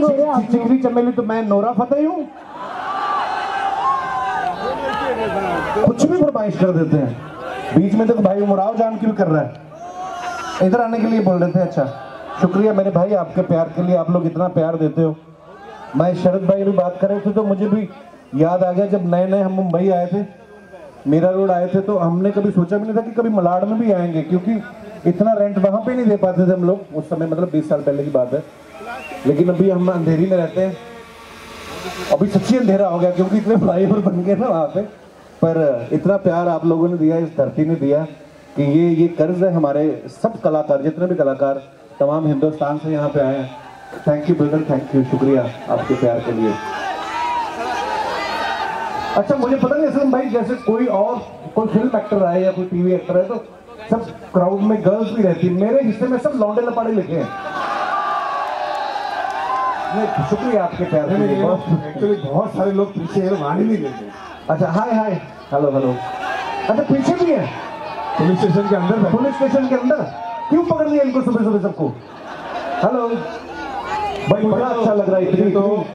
हो रहे आप? चिकनी चमेली तो मैं नोरा फतेही हूँ। कुछ भी फरमाइश कर देते हैं। बीच में देखो भाई मुराव जान क्यों कर रहा है, इधर आने के लिए बोल रहे थे। अच्छा शुक्रिया मेरे भाई आपके प्यार के लिए, आप लोग इतना प्यार देते हो। मैं शरद भाई भी बात कर रहे थे तो मुझे भी याद आ गया, जब नए नए हम मुंबई आए थे, मीरा रोड आए थे, तो हमने कभी सोचा भी नहीं था कि कभी मलाड में भी आएंगे, क्योंकि इतना रेंट वहां पे नहीं दे पाते थे हम लोग उस समय, मतलब 20 साल पहले की बात है। लेकिन अभी हम अंधेरी में रहते हैं, अभी सच्ची अंधेरा हो गया क्योंकि इतने फ्लाईओवर बन गए ना वहाँ पे। पर इतना प्यार आप लोगों ने दिया, इस धरती ने दिया कि ये कर्ज है हमारे सब कलाकार, जितने भी कलाकार तमाम हिंदुस्तान से यहाँ पे आए हैं। Thank you brother, thank you, शुक्रिया आपके प्यार के लिए। अच्छा मुझे पता नहीं असलम भाई, जैसे कोई फिल्म एक्टर है या कोई टीवी एक्टर है तो सब क्राउड में गर्ल्स भी रहती है, मेरे हिस्से में सब लौंडे लपाड़े लिखे हैं। शुक्रिया आपके प्यार के लिए। एक्चुअली बहुत सारे लोग पीछे वाणी नहीं लेते। अच्छा हाय हाय, हेलो हेलो। अच्छा पीछे भी है पुलिस स्टेशन के अंदर, पुलिस स्टेशन के अंदर क्यों पकड़ लिया इनको सुबह सुबह सबको? हेलो भाई, बड़ा अच्छा लग रहा है इतनी तो